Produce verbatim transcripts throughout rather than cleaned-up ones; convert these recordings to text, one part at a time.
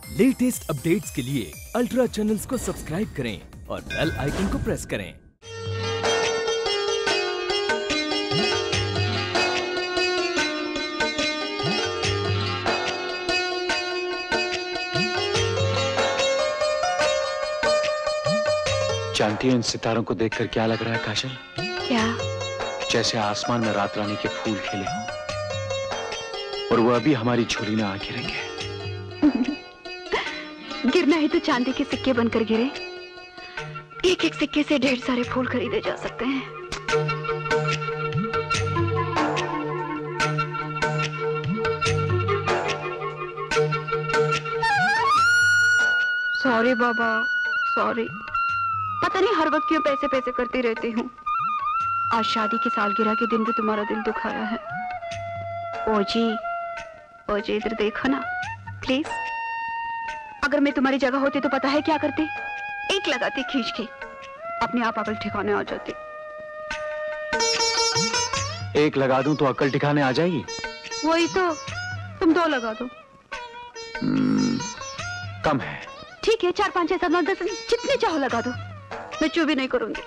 Latest updates के लिए ultra channels को सब्सक्राइब करें और बेल आइकन को प्रेस करें। जानती है इन सितारों को देखकर क्या लग रहा है काजल? क्या? जैसे आसमान में रात रानी के फूल खिले हों और वो अभी हमारी झोली में आ गिरेंगे। गिरना है तो चांदी के सिक्के बनकर गिरे। एक एक सिक्के से ढेर सारे फूल खरीदे जा सकते हैं। सॉरी बाबा, सॉरी। पता नहीं हर वक्त क्यों पैसे पैसे करती रहती हूँ। आज शादी की सालगिरह के दिन भी तुम्हारा दिल दुखाया है। ओजी, ओजी इधर देखो ना प्लीज। अगर मैं तुम्हारी जगह होती तो पता है क्या करती? एक लगाती खींच के, अपने आप अकल ठिकाने आ जाती। एक लगा दूं तो अकल ठिकाने आ जाएगी? वही तो, तुम दो लगा दो। कम है। ठीक है, चार पाँच छह सात नौ दस जितने चाहो लगा दो, मैं चू भी नहीं करूंगी।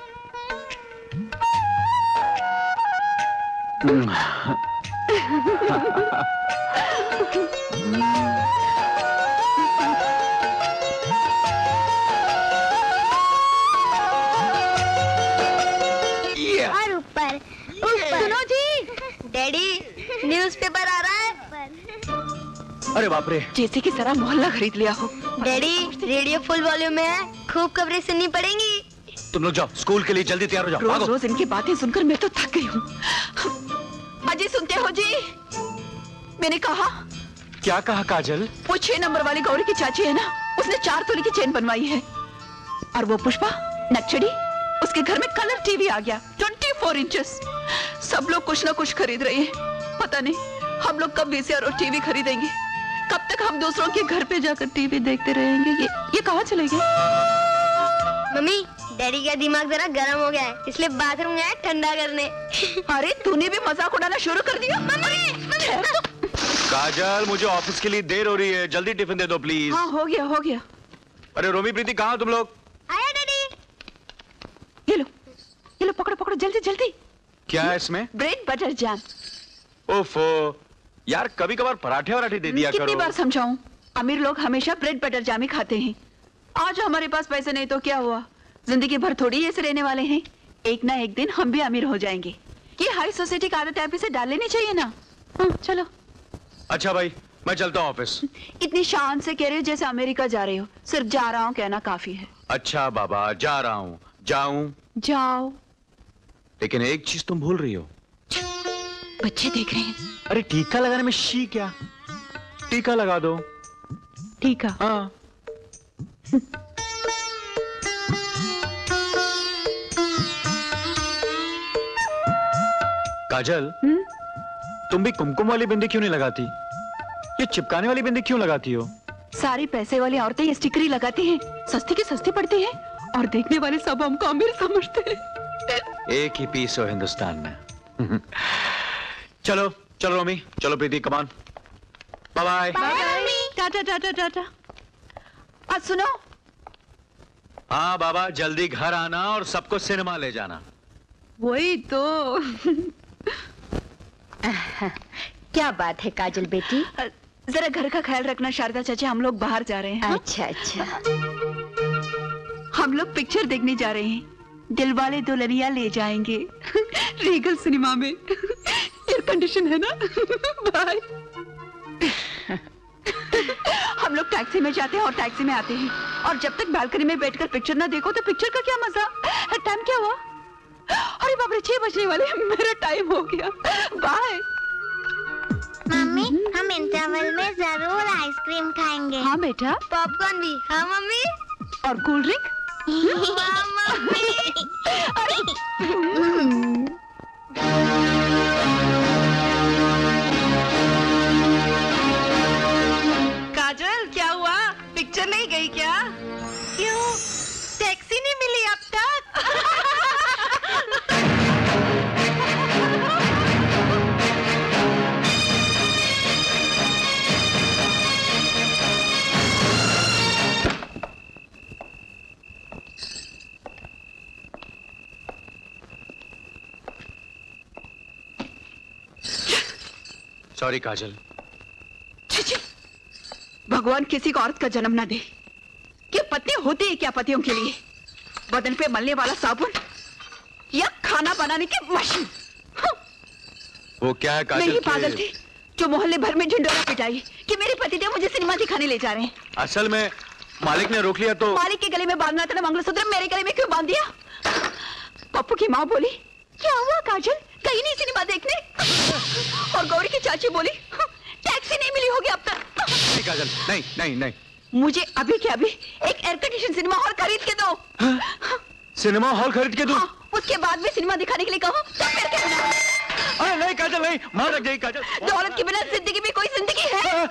और ऊपर ऊपर। सुनो जी, डैडी न्यूज़पेपर आ रहा है। अरे बाप रे, जैसे कि सारा मोहल्ला खरीद लिया हो। डैडी रेडियो फुल वॉल्यूम में है, खूब खबरें सुननी पड़ेंगी। तुम लोग जाओ स्कूल के लिए, जल्दी तैयार हो जाओ। रोज रोज इनकी बातें सुनकर मैं तो थक गई हूँ। अजी सुनते हो जी? मैंने कहा। क्या कहा काजल? वो छह नंबर वाली गौरी की चाची है ना, उसने चार तोले की चेन बनवाई है। और वो पुष्पा नक्चड़ी, उसके घर में कलर टीवी आ गया, चौबीस इंचेस। सब लोग कुछ ना कुछ खरीद रहे हैं। पता नहीं हम लोग कब वीसीआर और टीवी खरीदेंगे। कब तक हम दूसरों के घर पे जाकर टीवी देखते रहेंगे? ये ये कहाँ चले गए? मम्मी, डैडी का दिमाग जरा गर्म हो गया है, इसलिए बाथरूम गया है ठंडा करने। अरे तूने भी मजाक उड़ाना शुरू कर दिया। काजल, मुझे ऑफिस के लिए देर हो रही है, जल्दी टिफिन दे दो प्लीज। हाँ हो गया हो गया। अरे रोमी प्रीति, कहाँ हो तुम लोग? आया डैडी। ये लो ये लो, पकड़ो पकड़ो जल्दी जल्दी। क्या है इसमें? Bread butter jam. ओफो यार, कभी कभार पराठे वराठे दे दिया करो। कितनी बार समझाऊं? अमीर लोग हमेशा ब्रेड बटर जैम ही खाते हैं। आज हमारे पास पैसे नहीं तो क्या हुआ? जिंदगी भर थोड़ी ऐसे रहने वाले हैं। एक ना एक दिन हम भी अमीर हो जाएंगे। ये हाई सोसाइटी का आदत आप इसे डाल लेनी चाहिए ना। हाँ, चलो। अच्छा भाई, मैं चलता हूँ ऑफिस। इतनी शान से कह रहे हो जैसे अमेरिका जा रहे हो। सिर्फ जा रहा हूँ कहना काफी है। अच्छा बाबा, जा रहा हूँ। जाऊं? जाओ। लेकिन एक चीज तुम भूल रही हो। बच्चे देख रहे हैं। अरे टीका लगाने में शी क्या? टीका लगा दो। टीका? हाँ। काजल, हुँ? तुम भी कुमकुम वाली बिंदी क्यों नहीं लगाती? ये चिपकाने वाली बिंदी क्यों लगाती हो? सारी पैसे वाली औरतें ये स्टिकर ही लगाती हैं। सस्ती की सस्ती पड़ती है और देखने वाले सब हमको अमीर समझते हैं। एक ही पीस हो हिंदुस्तान में। चलो चलो रोमी, चलो Preeti, come on. Bye bye. Tata tata tata. आज सुनो। हाँ बाबा, जल्दी घर आना और सबको सिनेमा ले जाना। वही तो। क्या बात है काजल बेटी? जरा घर का ख्याल रखना शारदा चाची, हम लोग बाहर जा रहे हैं। अच्छा अच्छा। हम लोग पिक्चर देखने जा रहे हैं। दिलवाले दुल्हनिया ले जाएंगे। रीगल सिनेमा में। एयर कंडीशन है ना। बाय। हम लोग टैक्सी में जाते हैं और टैक्सी में आते हैं। और जब तक बालकनी में बैठकर पिक्चर ना देखो तो पिक्चर का क्या मजा? टाइम क्या हुआ? अरे बाप रे, छह बजने वाले हैं। मेरा टाइम हो गया। बाय। मम्मी, हम इंटरवल में जरूर आइसक्रीम खाएंगे। हाँ बेटा। पॉपकॉर्न भी। हाँ मम्मी। और कोल्ड ड्रिंक? हाँ मम्मी। काजल, क्या हुआ? पिक्चर नहीं गई क्या? क्यों? टैक्सी नहीं मिली अब तक? सॉरी काजल। छी, भगवान किसी को औरत का जन्म ना दे। क्या पत्नी होती है क्या पतियों के लिए? बदन पे मलने वाला साबुन या खाना बनाने की मशीन। वो क्या है काजल? नहीं पागल थे जो मोहल्ले भर में ढिंडोरा पिटाई कि मेरे पतिदेव मुझे सिनेमा दिखाने ले जा रहे हैं। असल में मालिक ने रोक लिया तो। मालिक के गले में बांधना था ना मंगलसूत्र, मेरे गले में क्यों बांध दिया? पप्पू की माँ बोली क्या हुआ काजल, कहीं नहीं सिनेमा देखने? और गौरी की चाची बोली टैक्सी नहीं मिली होगी अब तक। नहीं काजल, नहीं नहीं नहीं, मुझे अभी के अभी एक एयर कंडीशन सिनेमा हॉल खरीद के दो। हाँ? सिनेमा हॉल खरीद के दो? हाँ, उसके बाद में सिनेमा दिखाने के लिए कहो तो फिर क्या? अरे नहीं काजल, नहीं, मार रख जाएगी काजल। दौलत के बिना जिंदगी में कोई जिंदगी है?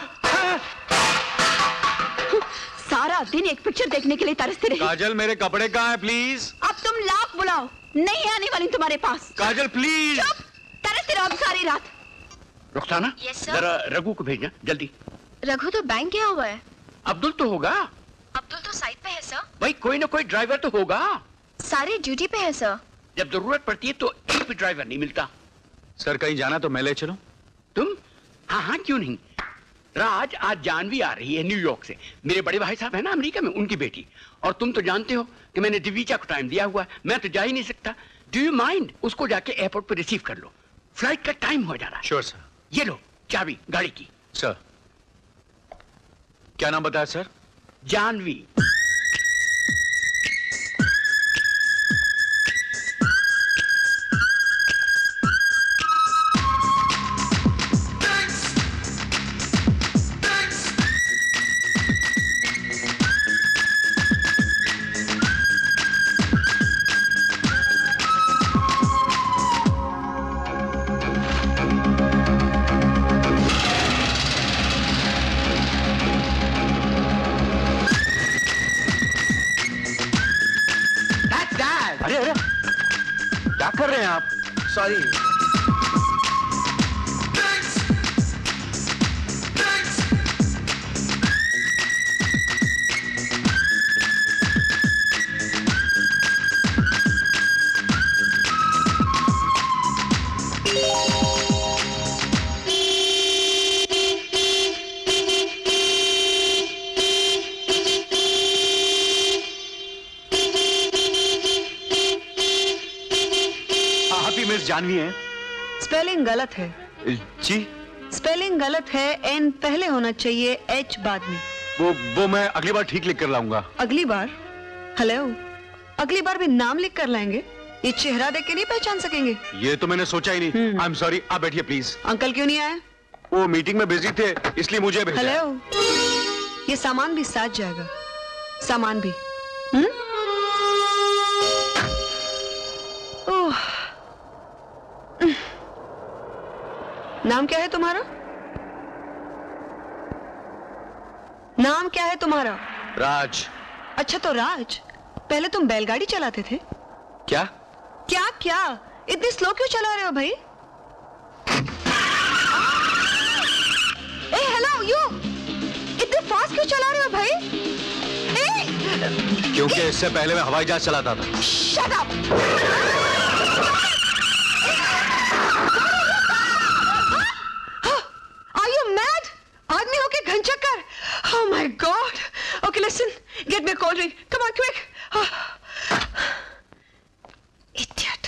सारा दिन एक पिक्चर देखने के लिए तरसते रहे। काजल मेरे कपड़े कहाँ हैं प्लीज? अब तुम लाख बुलाओ, नहीं आने वाली तुम्हारे पास। काजल प्लीज। चुप, तरसते रहो सारी रात। रुखसाना, yes, जरा रघु को भेजना जल्दी। रघु तो बैंक गया हुआ है। अब्दुल तो होगा। अब्दुल तो साइड पे है सर। भाई कोई ना कोई ड्राइवर तो होगा। सारे ड्यूटी पे है सर। जब जरूरत पड़ती है तो एक भी ड्राइवर नहीं मिलता। सर कहीं जाना तो मैं ले चलूं? तुम? हाँ हाँ क्यों नहीं। राज, आज जानवी आ रही है न्यूयॉर्क से। मेरे बड़े भाई साहब है ना अमेरिका में, उनकी बेटी। और तुम तो जानते हो कि मैंने दिव्या को टाइम दिया हुआ है, मैं तो जा ही नहीं सकता। डू यू माइंड उसको जाके एयरपोर्ट पर रिसीव कर लो, फ्लाइट का टाइम हो जा रहा है। Sure sir. ये लो चाबी गाड़ी की। सर क्या नाम बताया सर? जानवी। कर रहे हैं आप? सॉरी। जानवी है? स्पेलिंग गलत है जी। स्पेलिंग गलत है, एन पहले होना चाहिए, एच बाद में। वो वो मैं अगली बार ठीक लिख कर लाऊंगा। अगली बार? हेलो, अगली बार भी नाम लिख कर लाएंगे? ये चेहरा देख के नहीं पहचान सकेंगे? ये तो मैंने सोचा ही नहीं। आई एम सॉरी, आप बैठिए प्लीज। अंकल क्यों नहीं आए? वो मीटिंग में बिजी थे इसलिए मुझे भेजा। हेलो, ये सामान भी साथ जाएगा, सामान भी। हम्म? ओह, नाम क्या है तुम्हारा? नाम क्या है तुम्हारा? राज। अच्छा तो राज, पहले तुम बैलगाड़ी चलाते थे? क्या क्या क्या इतनी स्लो क्यों चला रहे हो भाई? ए हेलो, यू इतने फास्ट क्यों चला रहे हो भाई? ए, क्योंकि ए, इससे पहले मैं हवाई जहाज चलाता था। Shut up. आदमी होके घन चक्कर। Oh my God. Okay, listen. Get me a cold drink. Come on, quick. Oh. Idiot.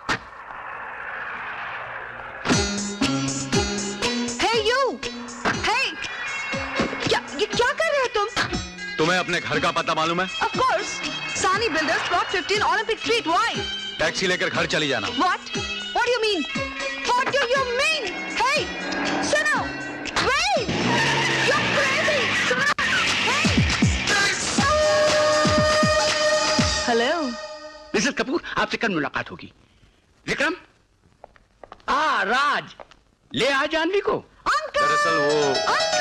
Hey you. Hey. क्या ये क्या कर रहे हो तुम? तुम्हें अपने घर का पता मालूम है? Of course. Sani Builders, Plot fifteen, Olympic Street. Why? Taxi लेकर घर चली जाना। What? What do you mean? What do you mean? Hey, सुनो. Wait. You're crazy. Hello, Mrs Kapoor, आपसे कल मुलाकात होगी। विक्रम, आ राज, ले आ जानवी को। अंकल। दरअसल वो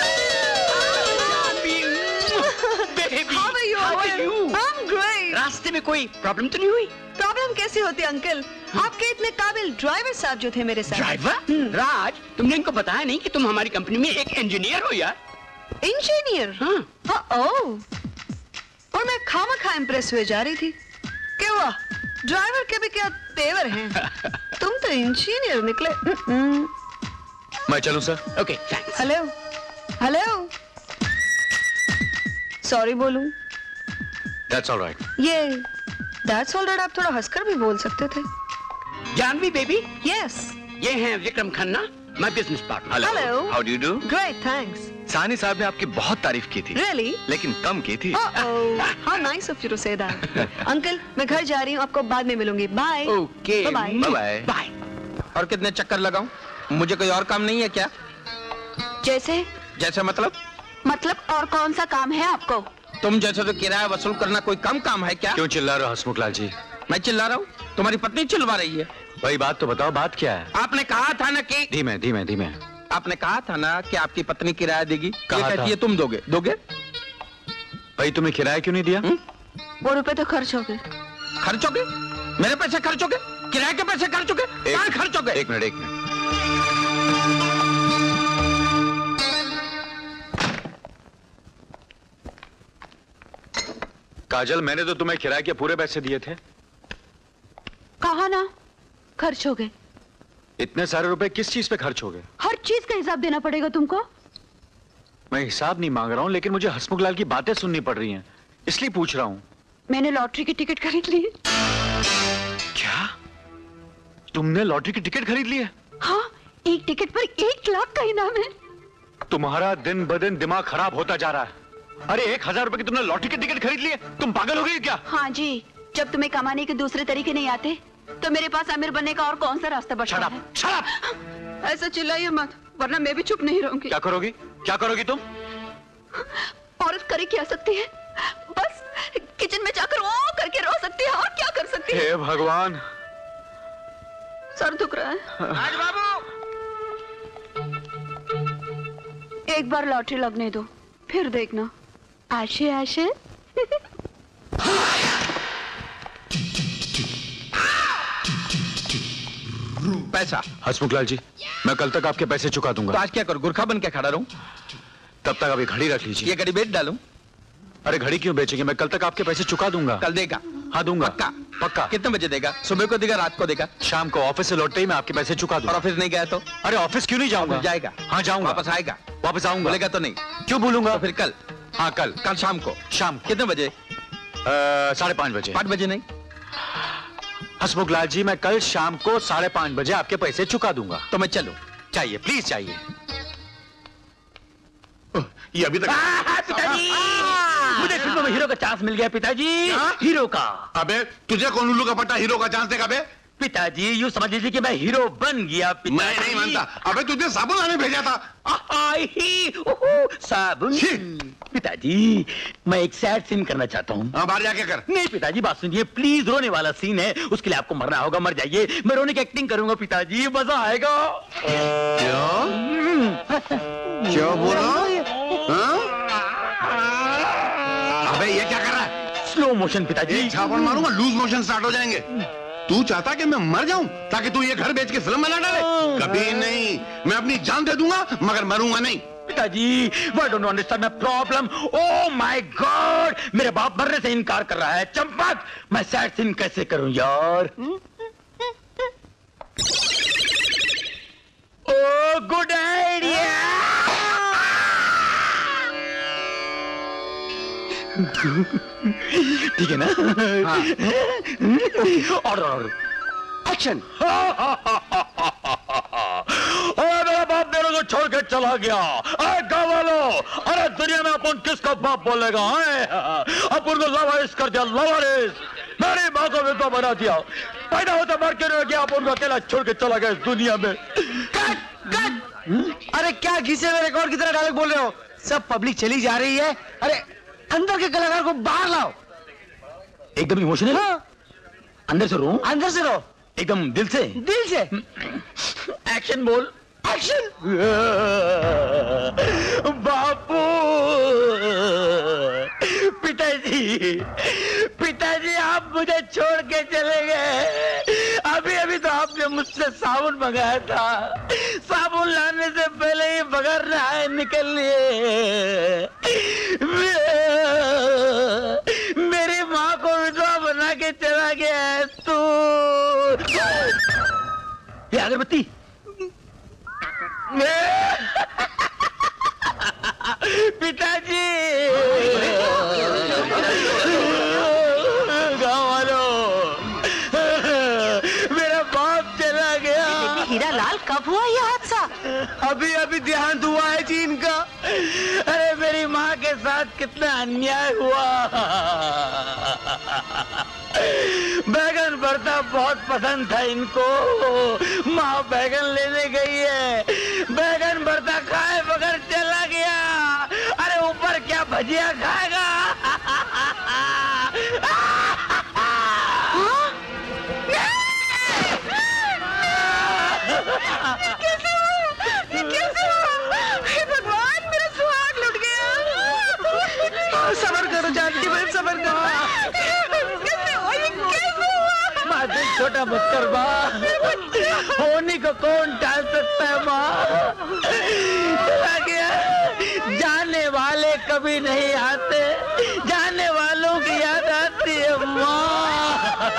baby, How are you, how are uncle? you? I'm great. रास्ते में कोई प्रॉब्लम तो नहीं हुई? प्रॉब्लम कैसी होती अंकल? आपके इतने काबिल ड्राइवर साहब जो थे मेरे साथ। ड्राइवर? राज, तुमने इनको बताया नहीं कि तुम हमारी कंपनी में एक इंजीनियर हो यार? इंजीनियर? हाँ। ओह, और मैं खामखा इम्प्रेस हुए जा रही थी। क्या हुआ? ड्राइवर के भी क्या तेवर हैं? तुम तो इंजीनियर निकले। मैं चलूं sir? Okay thanks. Hello hello, sorry बोलूं? That's all right. ये दैट्स ऑल राइट आप थोड़ा हंसकर भी बोल सकते थे। जानवी बेबी, यस, ये हैं Vikram Khanna, my business partner. Hello, How do you do? Great thanks. Sani साहब ने आपकी बहुत तारीफ की थी। रियली? लेकिन कम की थी। How nice of you to say that. Uncle मैं घर जा रही हूँ, आपको बाद में मिलूंगी। Bye. Okay bye bye. Bye. और कितने चक्कर लगाऊं? मुझे कोई और काम नहीं है क्या? जैसे जैसे मतलब? मतलब और कौन सा काम है आपको? तुम जैसे तो किराया वसूल करना कोई कम काम है क्या? क्यों चिल्ला रहे हो हसमुख लाल जी? मैं चिल्ला रहा हूँ? तुम्हारी पत्नी चिल्ला रही है। भाई बात तो बताओ, बात क्या है? आपने कहा था ना कि धीमे धीमे धीमे। आपने कहा था ना कि आपकी पत्नी किराया देगी। ये कहा कहती था। है तुम दोगे दोगे? भाई तुम्हें किराया क्यों नहीं दिया? हुँ? वो रुपए तो खर्च हो गए। खर्च हो गए? मेरे पैसे खर्च हो गए? किराए के पैसे खर्च हो गए? कहाँ खर्च हो गए? एक मिनट एक मिनट। काजल, मैंने तो तुम्हें किराए के पूरे पैसे दिए थे। कहा ना खर्च हो गए। इतने सारे रुपए किस चीज पे खर्च हो गए? हर चीज का हिसाब देना पड़ेगा तुमको। मैं हिसाब नहीं मांग रहा हूँ, लेकिन मुझे हसमुख लाल की बातें सुननी पड़ रही हैं, इसलिए पूछ रहा हूँ। मैंने लॉटरी की टिकट खरीद ली है। क्या? तुमने लॉटरी की टिकट खरीद ली है? हाँ, एक टिकट पर एक लाख का इनाम है। तुम्हारा दिन ब दिन दिमाग खराब होता जा रहा है। अरे एक हजार रुपए की तुमने लॉटरी की टिकट खरीद ली है? तुम पागल हो गई क्या? हाँ जी, जब तुम्हें कमाने के दूसरे तरीके नहीं आते तो मेरे पास अमीर बनने का और कौन सा रास्ता बचा है? Shut up! ऐसा चिल्लाइए मत, वरना मैं भी चुप नहीं रहूंगी। क्या करोगी? क्या करोगी तुम? औरत करे क्या सकती है? बस किचन में जाकर ओ करके रो सकती है, और क्या कर सकती है? हे भगवान! सर दुख रहा है। राज बाबू! एक बार लॉटरी लगने दो, फिर देखना। आशे आशे। पैसा हसमुख लाल जी, मैं कल तक आपके पैसे चुका तो दूंगा। आज क्या करूं? गुरखा बन के खड़ा रहूं? तब तक अभी घड़ी रख लीजिए। ये घड़ी बेच डालूं? अरे घड़ी क्यों बेचेंगे? मैं कल तक आपके पैसे चुका दूंगा। कल देगा? हाँ दूंगा। पक्का? पक्का। कितने बजे देगा? सुबह को देगा, रात को देगा? शाम को ऑफिस से लौटते ही मैं आपके पैसे चुका और दूंगा। ऑफिस नहीं गया तो? अरे ऑफिस क्यों नहीं जाऊंगा? ऑफिस जाएगा? हाँ जाऊंगा। वापस आएगा? वापस आऊंगा। बोलेगा तो नहीं? क्यों बोलूंगा? तो फिर कल? हाँ कल। कल शाम को? शाम को। कितने बजे? अ, साढ़े पाँच बजे। पाँच बजे नहीं? हसमुख लाल जी, मैं कल शाम को साढ़े पाँच बजे आपके पैसे चुका दूंगा। तो मैं चलूं? चाहिए, प्लीज चाहिए। ये अभी तक पिताजी, मुझे फिल्म में हीरो का चांस मिल गया पिताजी। हीरो का। अबे तुझे कौन उल्लू का पट्टा हीरो का चांस देगा बे? पिताजी यूँ समझ लीजिए कि मैं हीरो बन गया पिताजी। मैं नहीं मानता। अबे तुझे साबुन लाने भेजा था। आई, ओहो, साबुन। छी। पिताजी मैं एक सैड सीन करना चाहता हूँ। हाँ बाहर जाके कर। नहीं पिताजी बात सुनिए प्लीज, रोने वाला सीन है, उसके लिए आपको मरना होगा, मर जाइए। मैं रोने की एक्टिंग करूंगा पिताजी, मजा आएगा। क्यों? क्यों बोला? हाँ? अबे ये क्या कर रहा है? स्लो मोशन पिताजी। एक छापड़ मारूंगा, लूज मोशन स्टार्ट हो जाएंगे। तू चाहता कि मैं मर जाऊं ताकि तू ये घर बेच के फिल्म बना डाले? कभी नहीं, मैं अपनी जान दे दूंगा मगर मरूंगा नहीं। पिताजी why don't you understand my problem? Oh my God! मेरे बाप मरने से इनकार कर रहा है। चंपक, मैं सैड सीन कैसे करूं यार? Oh, good idea! ठीक है ना? Order order action. अरे मेरा बाप मेरे को छोड़ के चला गया। अरे गाँव वालों, अरे दुनिया में अपन किसका बाप बोलेगा? अपन को लवारिस कर दिया, लवारिस। मेरी माँ को विधवा बना दिया, पैदा होता मर के रह गया, अपन को अकेला छोड़ के चला गया इस दुनिया में। Cut cut! अरे क्या घिसे हुए रिकॉर्ड की तरह डायलॉग बोल रहे हो? सब पब्लिक चली जा रही है। अरे अंदर के कलाकार को बाहर लाओ। एकदम इमोशनल। हाँ। अंदर से रो, अंदर से रो, एकदम दिल से। दिल से। एक्शन बोल। एक्शन। बापू, पिताजी, पिताजी आप मुझे छोड़ के चले गए। अभी अभी तो आपने मुझसे साबुन मंगाया था, साबुन लाने से पहले ही बगैर नहाए निकल लिए। मेरी माँ को विधवा बना के चला गया है तू। ये अगरबत्ती। पिताजी। गाँव वालों, मेरा बाप चला गया। हीरा लाल, कब हुआ ये हादसा? अभी अभी देहांत हुआ है जी इनका। अरे मेरी माँ के साथ कितना अन्याय हुआ। बैगन भरता बहुत पसंद था इनको। माँ बैगन लेने गई है, बैगन भरता खाए बगैर चला गया। अरे ऊपर क्या भजिया खाएगा। कैसे हुआ? कैसे हुआ? हे भगवान, मेरा सुहाग लुट गया। सबर करो जानकी बहन, सबर करो। कैसे हुआ ये? कैसे हुआ? माँ दिल छोटा मत कर माँ, होने को कौन टाल सकता है माँ। चला गया। जाने वाले कभी नहीं आते, जाने वालों की याद आती है माँ।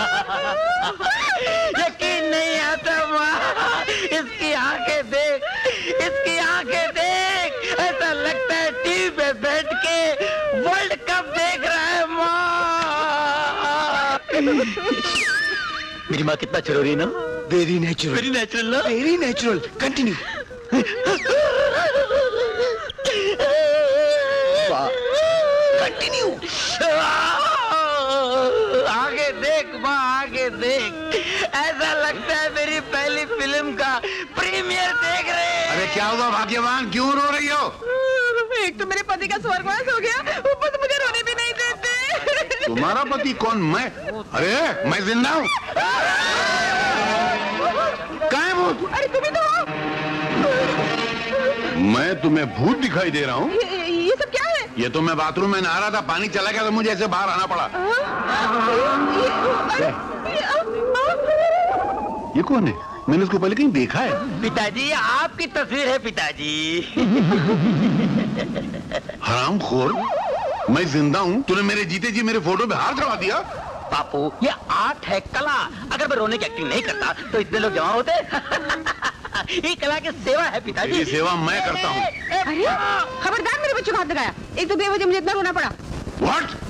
यकीन नहीं आता माँ, इसकी आंखें देख, इसकी आंखें देख, ऐसा लगता है टीवी पे बैठ के वर्ल्ड कप देख रहा है माँ। मेरी माँ कितना चरोरी ना। वेरी नेचुरल, वेरी नेचुरल ना, वेरी नेचुरल। कंटिन्यू। कंटिन्यू। आगे देख माँ, आगे देख, ऐसा लगता है मेरी पहली फिल्म का प्रीमियर देख रहे हैं। अरे क्या हुआ भाग्यवान, क्यों रो रही हो? एक तो मेरे पति का स्वर्गवास हो गया, ऊपर से मुझे रोने भी नहीं देते। तुम्हारा पति कौन? मैं? अरे मैं जिंदा हूँ। कहाँ है भूत? अरे तुम्ही तो हो। मैं तुम्हें भूत दिखाई दे रहा हूँ? ये, ये सब क्या है? ये तो मैं बाथरूम में नहा रहा था, पानी चला गया तो मुझे ऐसे बाहर आना पड़ा। ये कौन है? मैंने उसको पहले कहीं देखा है। पिताजी, ये आपकी तस्वीर है पिताजी। हरामखोर, मैं जिंदा हूँ, तूने मेरे जीते जी मेरे फोटो पे हाथ चढ़ा दिया। बापू, ये आर्ट है, कला। अगर मैं रोने की एक्टिंग नहीं करता तो इतने लोग जमा होते। ये कला की सेवा है पिताजी। ये सेवा मैं करता हूँ। अरे खबरदार, मेरे बच्चों को हाथ लगाया। एक तो बेवजह मुझे इतना रोना पड़ा। What?